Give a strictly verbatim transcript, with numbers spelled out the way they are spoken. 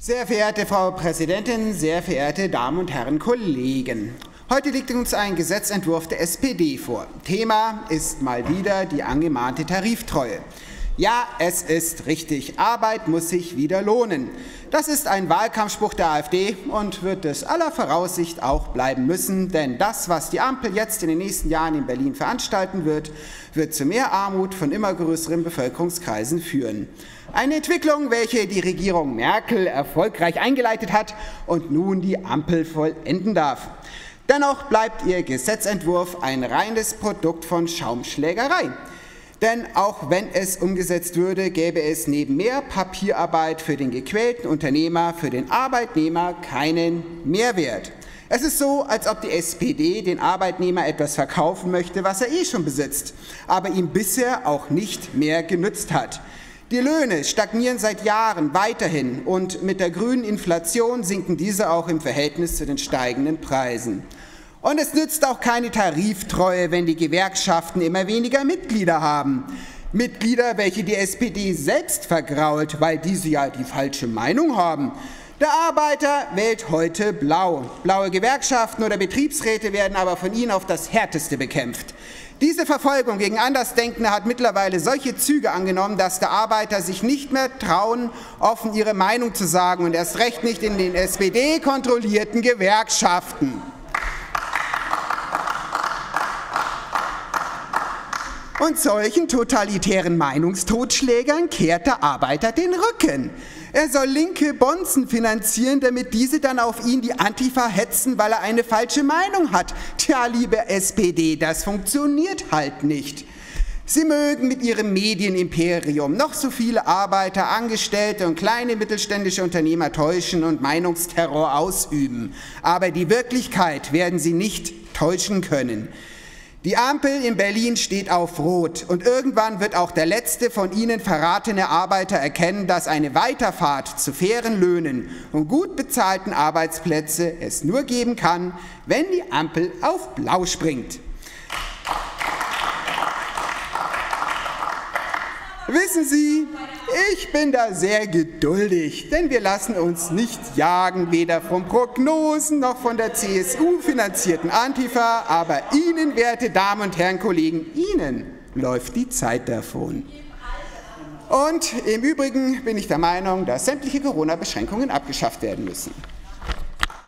Sehr verehrte Frau Präsidentin, sehr verehrte Damen und Herren Kollegen! Heute liegt uns ein Gesetzentwurf der S P D vor. Thema ist mal wieder die angemahnte Tariftreue. Ja, es ist richtig, Arbeit muss sich wieder lohnen. Das ist ein Wahlkampfspruch der AfD und wird es aller Voraussicht auch bleiben müssen, denn das, was die Ampel jetzt in den nächsten Jahren in Berlin veranstalten wird, wird zu mehr Armut von immer größeren Bevölkerungskreisen führen. Eine Entwicklung, welche die Regierung Merkel erfolgreich eingeleitet hat und nun die Ampel vollenden darf. Dennoch bleibt ihr Gesetzentwurf ein reines Produkt von Schaumschlägerei. Denn auch wenn es umgesetzt würde, gäbe es neben mehr Papierarbeit für den gequälten Unternehmer, für den Arbeitnehmer keinen Mehrwert. Es ist so, als ob die S P D den Arbeitnehmer etwas verkaufen möchte, was er eh schon besitzt, aber ihm bisher auch nicht mehr genützt hat. Die Löhne stagnieren seit Jahren weiterhin und mit der grünen Inflation sinken diese auch im Verhältnis zu den steigenden Preisen. Und es nützt auch keine Tariftreue, wenn die Gewerkschaften immer weniger Mitglieder haben. Mitglieder, welche die S P D selbst vergrault, weil diese ja die falsche Meinung haben. Der Arbeiter wählt heute blau. Blaue Gewerkschaften oder Betriebsräte werden aber von ihnen auf das Härteste bekämpft. Diese Verfolgung gegen Andersdenkende hat mittlerweile solche Züge angenommen, dass der Arbeiter sich nicht mehr trauen, offen ihre Meinung zu sagen und erst recht nicht in den S P D-kontrollierten Gewerkschaften. Und solchen totalitären Meinungstotschlägern kehrt der Arbeiter den Rücken. Er soll linke Bonzen finanzieren, damit diese dann auf ihn die Antifa hetzen, weil er eine falsche Meinung hat. Tja, liebe S P D, das funktioniert halt nicht. Sie mögen mit ihrem Medienimperium noch so viele Arbeiter, Angestellte und kleine mittelständische Unternehmer täuschen und Meinungsterror ausüben. Aber die Wirklichkeit werden sie nicht täuschen können. Die Ampel in Berlin steht auf Rot und irgendwann wird auch der letzte von ihnen verratene Arbeiter erkennen, dass eine Weiterfahrt zu fairen Löhnen und gut bezahlten Arbeitsplätzen es nur geben kann, wenn die Ampel auf Blau springt. Wissen Sie, ich bin da sehr geduldig, denn wir lassen uns nicht jagen, weder von Prognosen noch von der C S U-finanzierten Antifa, aber Ihnen, werte Damen und Herren Kollegen, Ihnen läuft die Zeit davon. Und im Übrigen bin ich der Meinung, dass sämtliche Corona-Beschränkungen abgeschafft werden müssen.